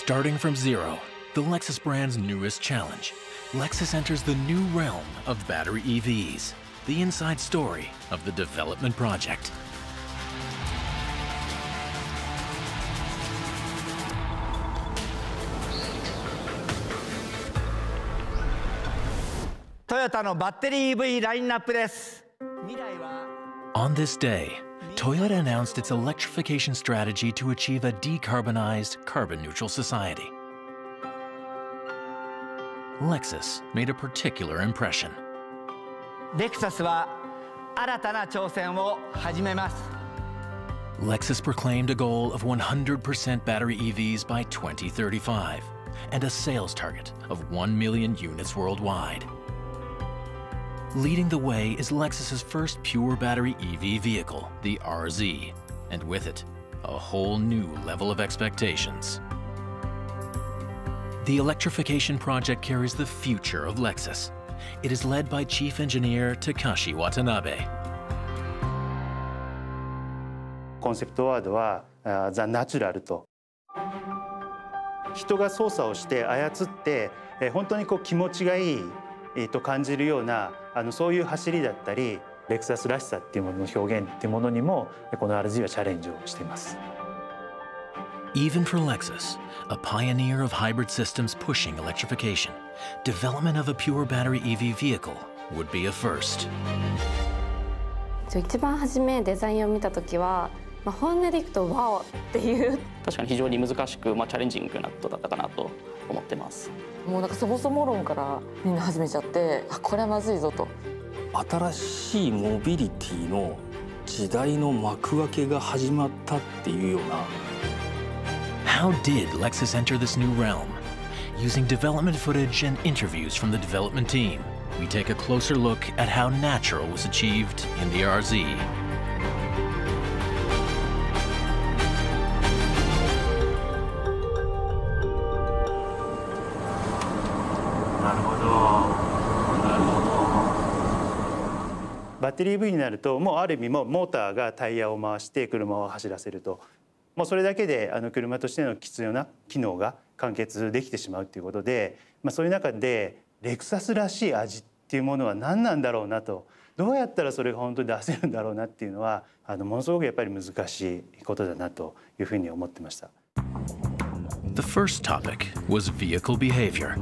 Starting from zero, the Lexus brand's newest challenge, Lexus enters the new realm of battery EVs, the inside story of the development project. Toyota のバッテリー EV ラインナップです。 On this day, Toyota announced its electrification strategy to achieve a decarbonized, carbon-neutral society. Lexus made a particular impression. レクサスは新たな挑戦を始めます。 Lexus proclaimed a goal of 100% battery EVs by 2035 and a sales target of 1 million units worldwide. Leading the way is Lexus's first pure battery EV vehicle, the RZ, and with it, a whole new level of expectations. The electrification project carries the future of Lexus. It is led by Chief Engineer Takashi Watanabe. コンセプトワードはザ・ナチュラルと。人が操作をして操って本当に気持ちがいいと感じるようなそういう走りだったり、レクサスらしさっていうものの表現っていうものにもこの RZ はチャレンジをしています。 Even for Lexus, a pioneer of hybrid systems pushing electrification, development of a pure battery EV vehicle would be a first. 一番初めデザインを見たときは、本音でいくとワオっていう。 確かに非常に難しく、チャレンジングなことだったかなと思ってます。 もうそもそも論からみんな始めちゃって、これはまずいぞと。 新しいモビリティの時代の幕開けが始まったっていうような。 How did Lexus enter this new realm? Using development footage and interviews from the development team, we take a closer look at how natural was achieved in the RZ. 「バッテリー EV になるともうある意味モーターがタイヤを回して車を走らせると。もうそれだけで車としての必要な機能が完結できてしまうということで、そういう中でレクサスらしい味っていうものは何なんだろうなと、どうやったらそれが本当に出せるんだろうなっていうのはものすごくやっぱり難しいことだなというふうに思ってました。 The first topic was vehicle behavior.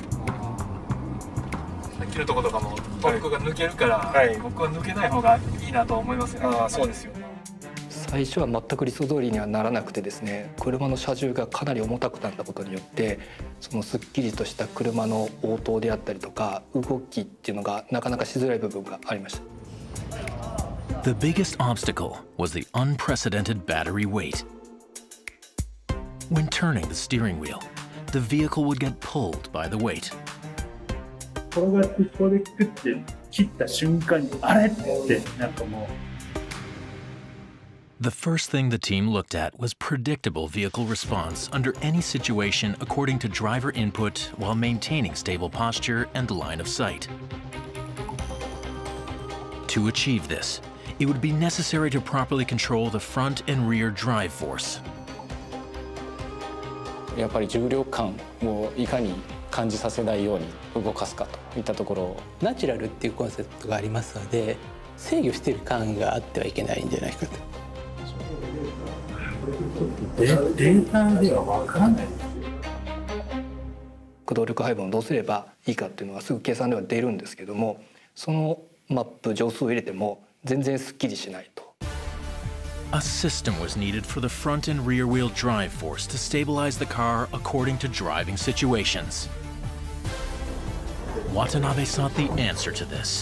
さっきのところとかもトルクが抜けるから、僕は抜けない方がいいなと思いますよね。そうですよ。 最初は全く理想通りにはならなくてですね、車の車重がかなり重たくなったことによって、そのすっきりとした車の応答であったりとか動きっていうのがなかなかしづらい部分がありました。 The biggest obstacle was the unprecedented battery weight. When turning the steering wheel, the vehicle would get pulled by the weight. 転がってこれクッて切った瞬間にあれってもう。 The first thing the team looked at was predictable vehicle response under any situation according to driver input while maintaining stable posture and line of sight. To achieve this, it would be necessary to properly control the front and rear drive force. やっぱり重量感をいかに感じさせないように動かすかといったところ。 ナチュラルっていうコンセプトがありますので、制御している感があってはいけないんじゃないかと。 データでは分からない。 駆動力配分をどうすればいいかっていうのがすぐ計算では出るんですけども、そのマップ乗数を入れても全然すっきりしないと。 A system was needed for the front and rear wheel drive force to stabilize the car according to driving situations. Watanabe sought the answer to this.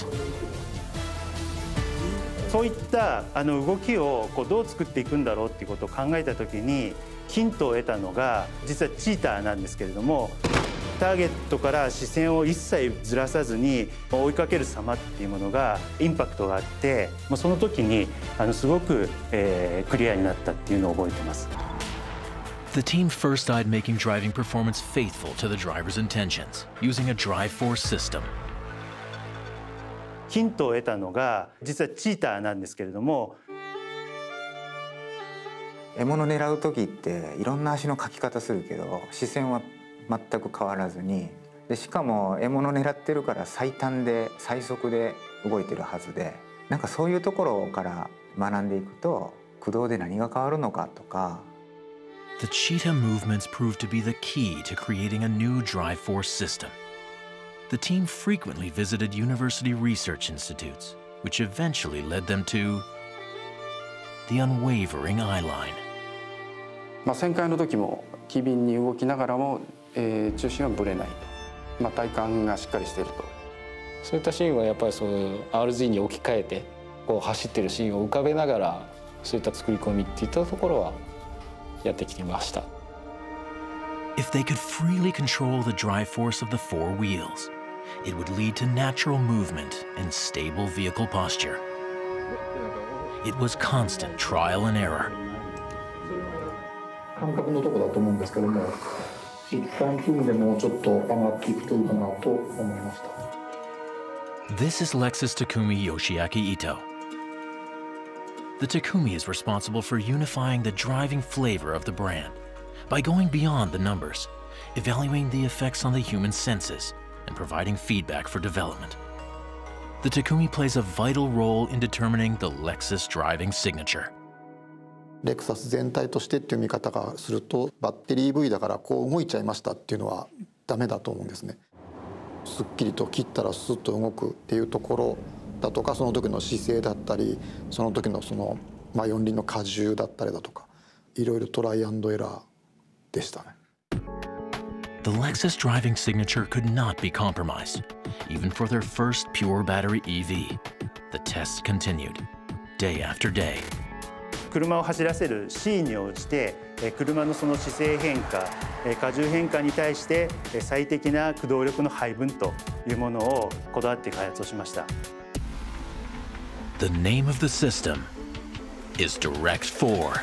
そういった動きをどう作っていくんだろうっていうことを考えた時にヒントを得たのが実はチーターなんですけれども、ターゲットから視線を一切ずらさずに追いかける様っていうものがインパクトがあって、その時にすごくクリアになったっていうのを覚えてます。 The team first eyed making driving performance faithful to the driver's intentions, using a drive force system. ヒントを得たのが実はチーターなんですけれども、 獲物狙う時っていろんな足のかき方するけど視線は全く変わらずに、でしかも獲物狙ってるから最短で最速で動いてるはずで、なんかそういうところから学んでいくと駆動で何が変わるのかとか。 The cheetah movements proved to be the key to creating a new drive force system. The team frequently visited university research institutes, which eventually led them to the unwavering eye line. 旋回の時も機敏に動きながらも、中心はぶれないと、体幹がしっかりしていると。 そういったシーンはやっぱりその RZ に置き換えてこう走ってるシーンを浮かべながら、そういった作り込みっていったところはやってきていました。 If they could freely control the drive force of the four wheels, it would lead to natural movement and stable vehicle posture. It was constant trial and error. 感覚のところだと思うんですけども、一旦組んでもうちょっと上がっていくといいかなと思いました。 This is Lexus Takumi Yoshiaki Ito. The Takumi is responsible for unifying the driving flavor of the brand by going beyond the numbers, evaluating the effects on the human senses, and providing feedback for development. The Takumi plays a vital role in determining the Lexus driving signature. レクサス全体としてっていう見方がすると、バッテリー EV だからこう動いちゃいましたっていうのはダメだと思うんですね。すっきりと切ったらスッと動くっていうところだとか、その時の姿勢だったり、その時の四輪の荷重だったりだとか、いろいろトライアンドエラーでしたね。 The Lexus driving signature could not be compromised, even for their first pure battery EV. The tests continued, day after day. 車を走らせるシーンに応じて、車のその姿勢変化、荷重変化に対して最適な駆動力の配分というものをこだわって開発をしました。 The name of the system is Direct4.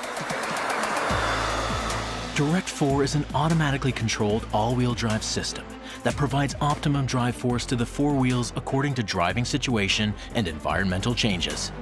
Direct4 is an automatically controlled all-wheel drive system that provides optimum drive force to the four wheels according to driving situation and environmental changes.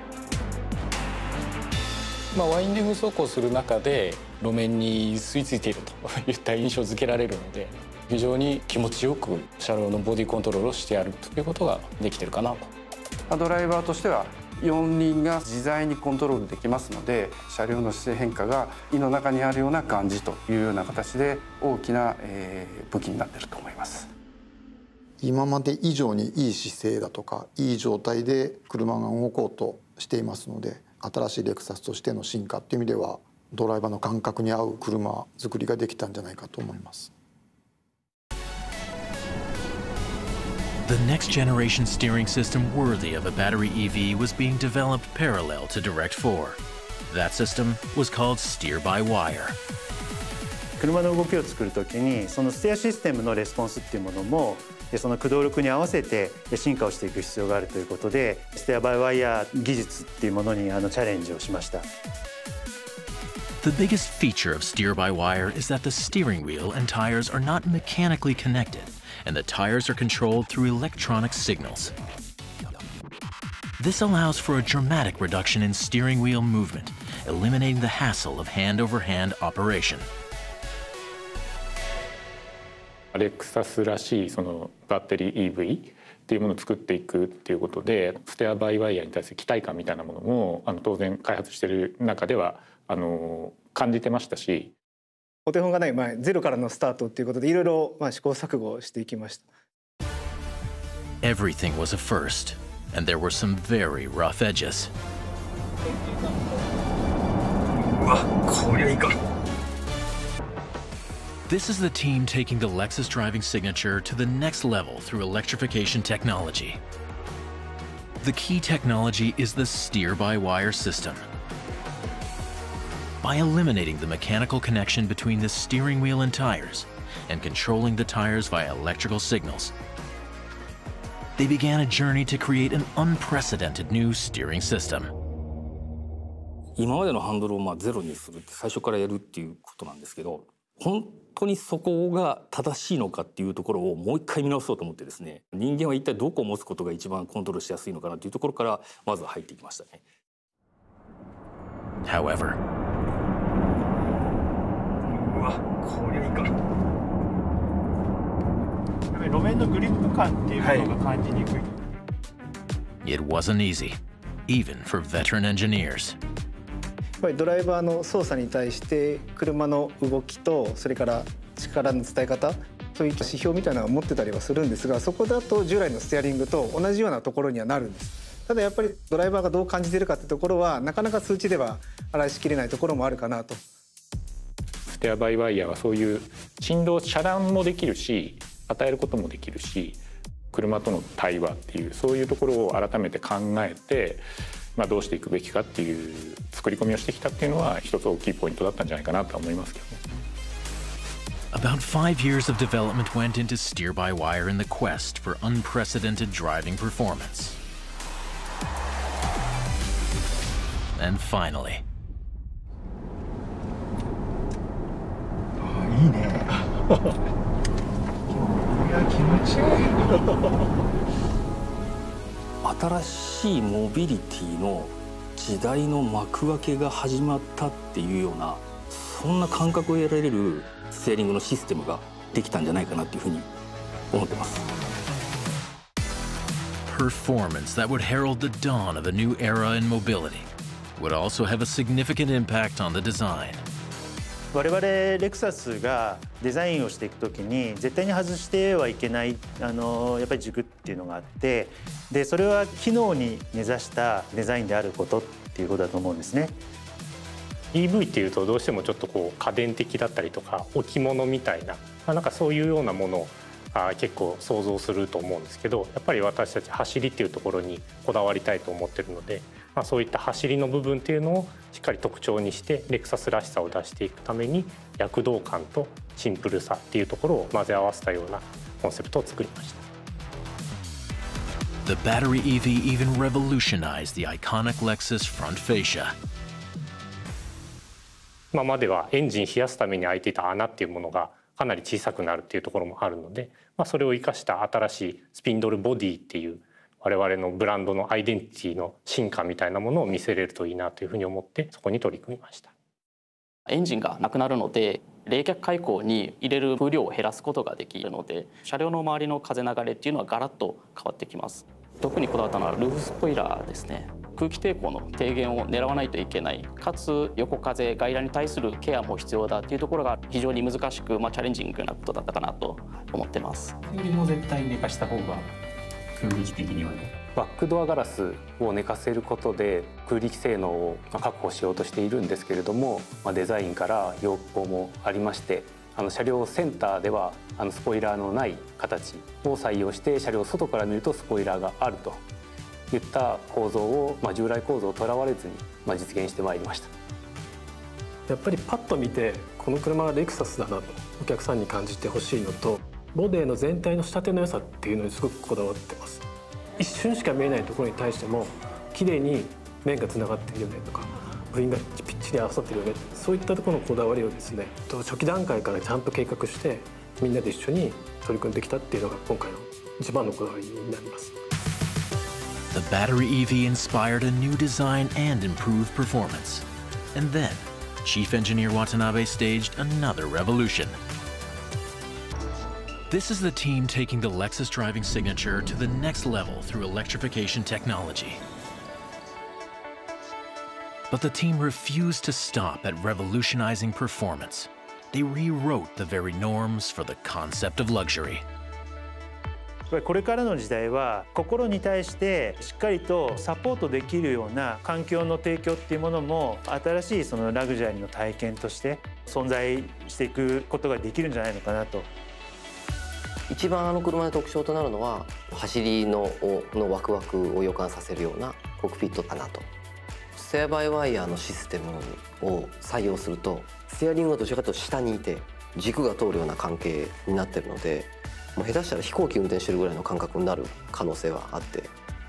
ワインディング走行する中で路面に吸い付いているといった印象付けられるので、非常に気持ちよく車両のボディコントロールをしてやるということができているかなと。 ドライバーとしては四輪が自在にコントロールできますので、車両の姿勢変化が胃の中にあるような感じというような形で大きな武器になっていると思います。 今まで以上にいい姿勢だとかいい状態で車が動こうとしていますので、新しいレクサスとしての進化っていう意味ではドライバーの感覚に合う車作りができたんじゃないかと思います。 The next generation steering system worthy of a battery EV was being developed parallel to Direct4. That system was called Steer-by-Wire. 車の動きを作るときにそのステアシステムのレスポンスっていうものもその駆動力に合わせて進化をしていく必要があるということで、ステアバイワイヤー技術っていうものにチャレンジをしました。 The biggest feature of steer-by-wire is that the steering wheel and tires are not mechanically connected, and the tires are controlled through electronic signals. This allows for a dramatic reduction in steering wheel movement, eliminating the hassle of hand-over-hand operation. レクサスらしいそのバッテリー EV っていうものを作っていくっていうことで、ステアバイワイヤーに対する期待感みたいなものも当然開発している中では感じてましたし、 お手本がないゼロからのスタートっていうことでいろいろ試行錯誤していきました。 Everything was a first, and there were some very rough edges. うわ、こりゃいいか。 This is the team taking the Lexus driving signature to the next level through electrification technology. The key technology is the steer-by-wire system. By eliminating the mechanical connection between the steering wheel and tires and controlling the tires via electrical signals, they began a journey to create an unprecedented new steering system. 今までのハンドルをゼロにするって最初からやるっていうことなんですけど、本当にそこが正しいのかっていうところをもう一回見直そうと思ってですね、人間は一体どこを持つことが一番コントロールしやすいのかなっていうところからまず入っていきましたね。 However, グリップ感っていうものが感じにくい。 It wasn't easy, even for veteran engineers. やっぱりドライバーの操作に対して車の動きとそれから力の伝え方、そういう指標みたいなのを持ってたりはするんですが、そこだと従来のステアリングと同じようなところにはなるんです。ただやっぱりドライバーがどう感じているかってところはなかなか数値では表しきれないところもあるかなと。 ステアバイワイヤーはそういう振動遮断もできるし与えることもできるし、車との対話っていうそういうところを改めて考えて、どうしていくべきかっていう作り込みをしてきたっていうのは一つ大きいポイントだったんじゃないかなとは思いますけどね。 About 5 years of development went into steer-by-wire in the quest for unprecedented driving performance. And finally. いいね。いや気持ちいい。 新しいモビリティの時代の幕開けが始まったっていうような、そんな感覚を得られるステアリングのシステムができたんじゃないかなっていうふうに思ってます。 Performance that would herald the dawn of a new era in mobility would also have a significant impact on the design. 我々レクサスがデザインをしていくときに絶対に外してはいけないやっぱり軸っていうのがあって、でそれは機能に根ざしたデザインであることっていうことだと思うんですね。 EV っていうとどうしてもちょっと家電的だったりとか置物みたいな、なんかそういうようなものを結構想像すると思うんですけど、やっぱり私たち走りっていうところにこだわりたいと思ってるので、そういった走りの部分っていうのをしっかり特徴にしてレクサスらしさを出していくために躍動感とシンプルさっていうところを混ぜ合わせたようなコンセプトを作りました。 The battery EV even revolutionized the iconic Lexus front fascia. 今まではエンジン冷やすために開いていた穴っていうものがかなり小さくなるっていうところもあるので、それを生かした新しいスピンドルボディっていう我々のブランドのアイデンティティの進化みたいなものを見せれるといいなというふうに思ってそこに取り組みました。 エンジンがなくなるので冷却開口に入れる風量を減らすことができるので、車両の周りの風流れっていうのはガラッと変わってきます。特にこだわったのはルーフスポイラーですね。空気抵抗の低減を狙わないといけない、かつ横風外来に対するケアも必要だっていうところが非常に難しく、チャレンジングなことだったかなと思ってます。 よりも絶対寝かした方が空力的にはね。バックドアガラスを寝かせることで空力性能を確保しようとしているんですけれども、デザインから要望もありまして、車両センターではスポイラーのない形を採用して、車両外から見るとスポイラーがあるといった構造を、従来構造をとらわれずに実現してまいりました。 やっぱりパッと見てこの車はレクサスだなとお客さんに感じてほしいのと、ボディの全体の仕立ての良さっていうのにすごくこだわってます。一瞬しか見えないところに対しても綺麗に面がつながってるよねとか、部品がぴっちり合わさってるよね、そういったところのこだわりをですね、初期段階からちゃんと計画してみんなで一緒に取り組んできたっていうのが今回の一番のこだわりになります。 The battery EV inspired a new design and improved performance. And then, Chief Engineer Watanabe staged another revolution. This is the team taking the Lexus driving signature to the next level through electrification technology. But the team refused to stop at revolutionizing performance. They rewrote the very norms for the concept of luxury. これからの時代は心に対してしっかりとサポートできるような環境の提供っていうものも新しいそのラグジュアリーの体験として存在していくことができるんじゃないのかなと。 一番車の特徴となるのは走りのワクワクを予感させるようなコックピットかなと。ステアバイワイヤーのシステムを採用するとステアリングがどちらかというと下にいて軸が通るような関係になってるので、もう下手したら飛行機運転してるぐらいの感覚になる可能性はあって、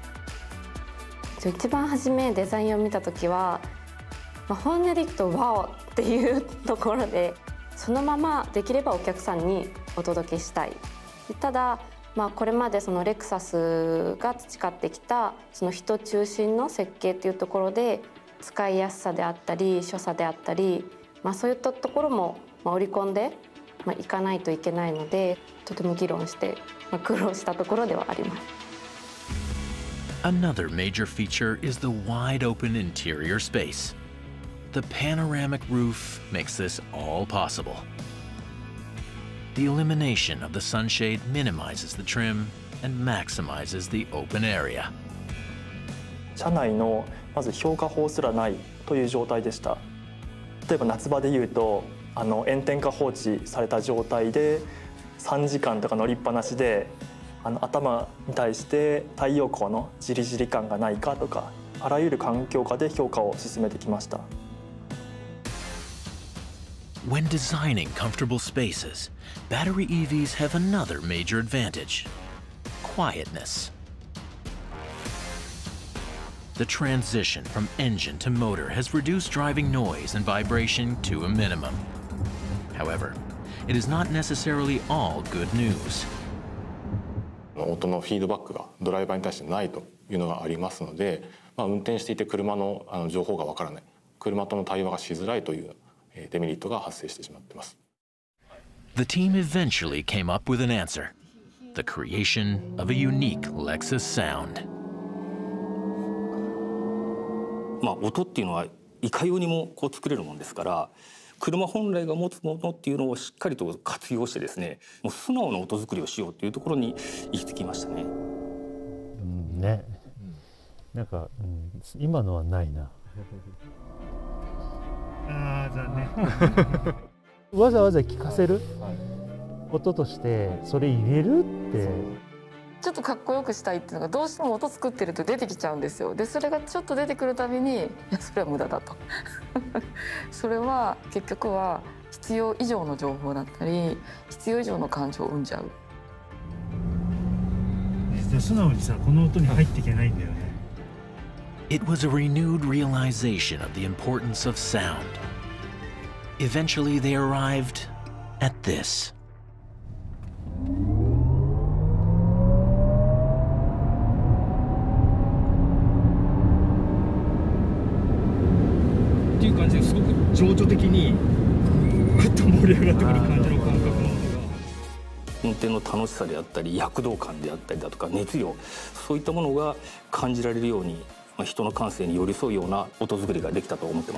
一番初めデザインを見た時は、本音でいくとワオっていうところで、そのままできればお客さんにお届けしたい。ただ、これまでそのレクサスが培ってきたその人中心の設計っていうところで使いやすさであったり所作であったり、そういったところも織り込んでいかないといけないので、とても議論して、苦労したところではあります。 Another major feature is the wide open interior space. The panoramic roof makes this all possible. The elimination of the sunshade minimizes the trim and maximizes the open area. 車内のまず評価法すらないという状態でした。例えば夏場でいうと炎天下放置された状態で3時間とか乗りっぱなしで頭に対して太陽光のジリジリ感がないかとか、あらゆる環境下で評価を進めてきました。 When designing comfortable spaces, battery EVs have another major advantage: quietness. The transition from engine to motor has reduced driving noise and vibration to a minimum. However, it is not necessarily all good news. 音のフィードバックがドライバーに対してないというのがありますので、運転していて車の情報がわからない、車との対話がしづらいというデメリットが発生してしまっています。 The team eventually came up with an answer: the creation of a unique Lexus sound. 音っていうのはいかようにも作れるもんですから、車本来が持つものっていうのをしっかりと活用してですね、もう素直な音作りをしようっていうところに行き着きましたね。 ね、なんか、今のはないな。 ああ、残念。 わざわざ聞かせる音としてそれ入れるってちょっとかっこよくしたいっていうのがどうしても音作ってると出てきちゃうんですよ。でそれがちょっと出てくるたびに、いやそれは無駄だとそれは結局は必要以上の情報だったり必要以上の感情を生んじゃう。 素直にさ、この音に入っていけないんだよね。 It was a renewed realization of the importance of sound. Eventually they arrived at this. っていう感じですごく情緒的にぐっと盛り上がってくる感じの感覚の音が。 運転の楽しさであったり躍動感であったりだとか熱量、そういったものが感じられるように、人の感性に寄り添うような音作りができたと思ってます。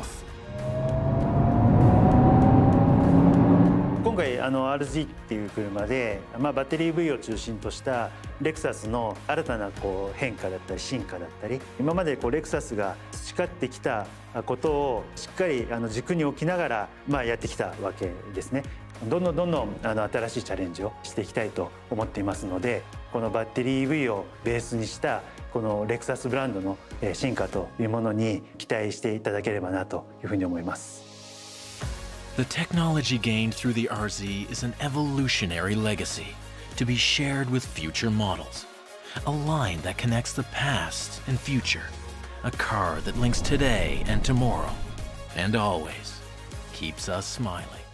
今回RZ っていう車で、バッテリー EV を中心としたレクサスの新たな変化だったり進化だったり、今までレクサスが培ってきたことをしっかり軸に置きながらやってきたわけですね。どんどん新しいチャレンジをしていきたいと思っていますので、このバッテリー EV をベースにしたこのレクサスブランドの進化というものに期待していただければなというふうに思います。 The technology gained through the RZ is an evolutionary legacy to be shared with future models, a line that connects the past and future, a car that links today and tomorrow, and always keeps us smiling.